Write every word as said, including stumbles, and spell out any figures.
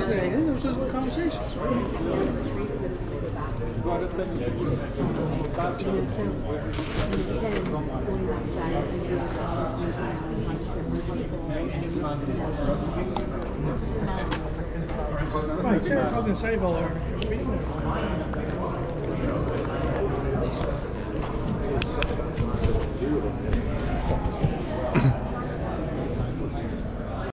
saying. It was just conversations, right? Right, Sarah Cogan Sable are competing.